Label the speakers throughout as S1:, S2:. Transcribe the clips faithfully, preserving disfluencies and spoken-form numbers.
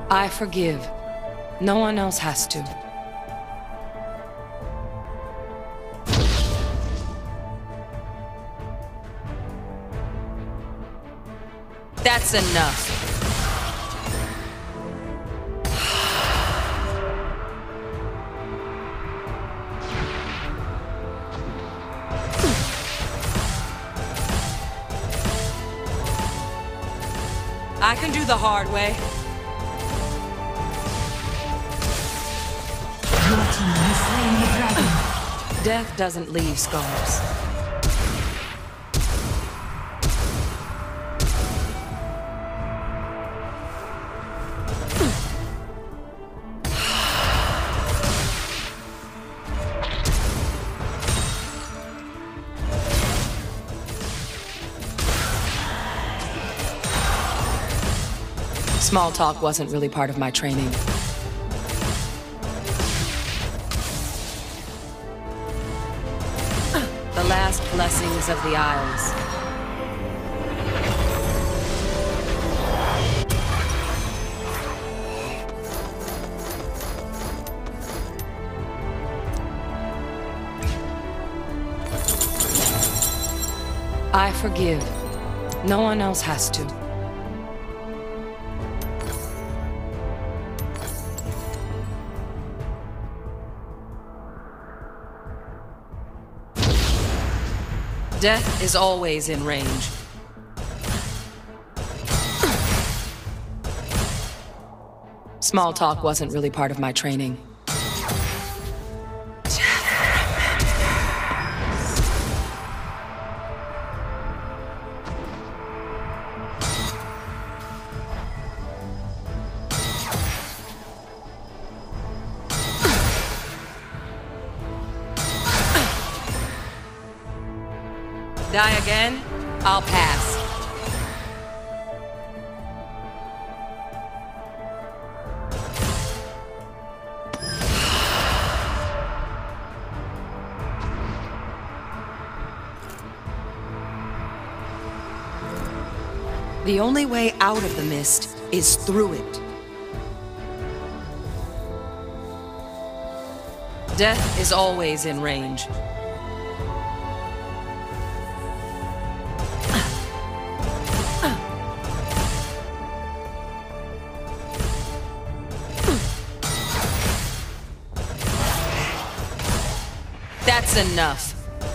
S1: I forgive. No one else has to. That's enough. I can do the hard way.
S2: Your team has slain the dragon.
S1: Death doesn't leave scars. Small talk wasn't really part of my training. The last blessings of the Isles. I forgive. No one else has to. Death is always in range. Small talk wasn't really part of my training. Die again? I'll pass. The only way out of the mist is through it. Death is always in range. That's enough.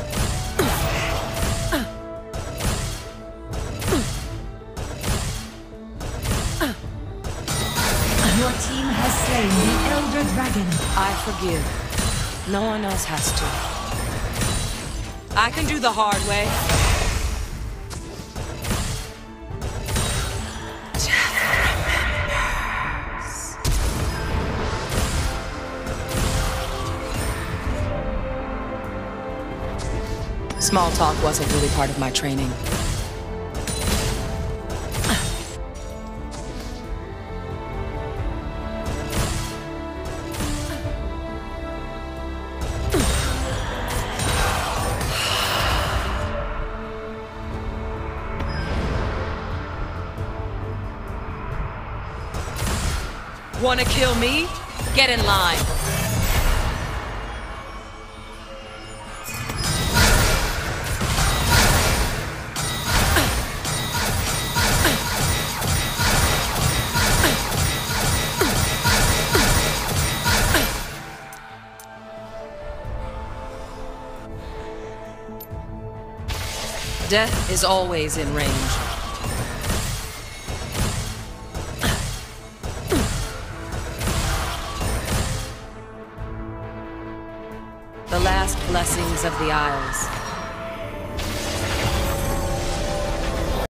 S2: Your team has slain the Elder Dragon.
S1: I forgive. No one else has to. I can do the hard way. Small talk wasn't really part of my training. Wanna kill me? Get in line. Death is always in range. The last blessings of the Isles.